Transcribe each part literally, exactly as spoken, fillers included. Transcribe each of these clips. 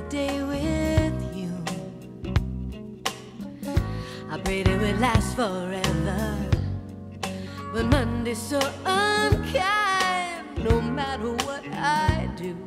day with you. I prayed it would last forever, but Monday's so unkind. No matter what I do,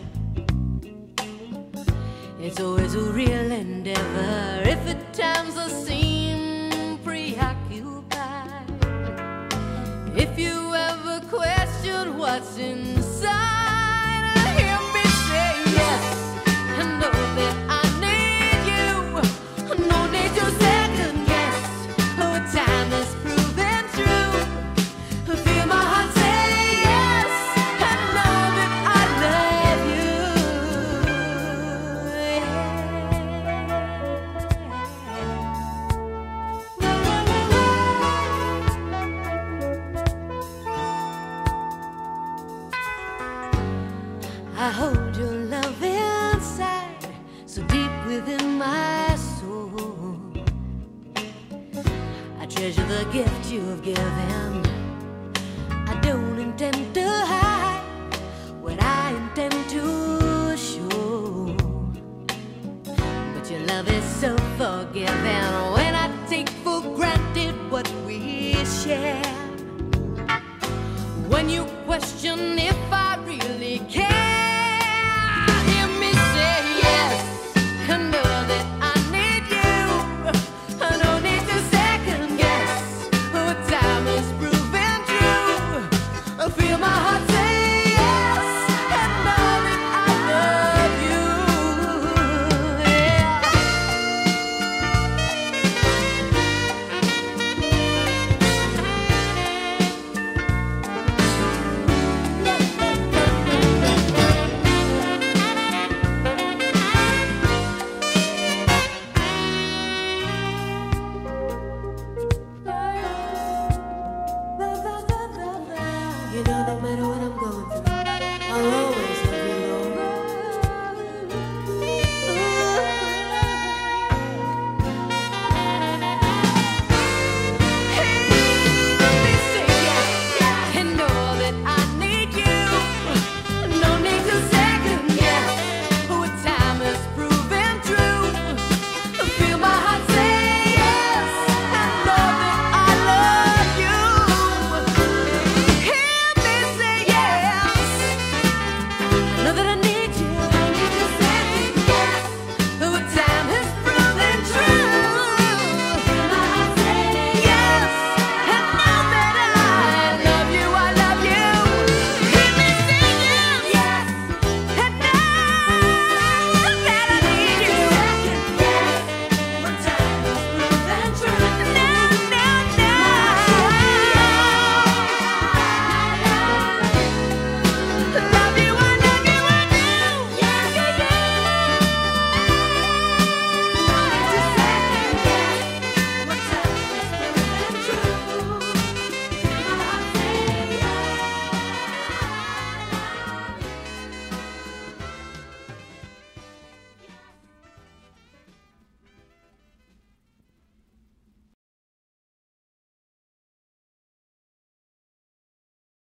it's always a real endeavor. If at times I seem preoccupied, if you ever question what's inside, hear me say yes, and know that I need you. No need to second guess what time is proven true. Feel my heart say yes, and know that I love you. I hold your love inside, so deep within my soul. I treasure the gift you have given. I don't intend to hide what I intend to show, but your love is so forgiving when I take for granted what we share. When you question if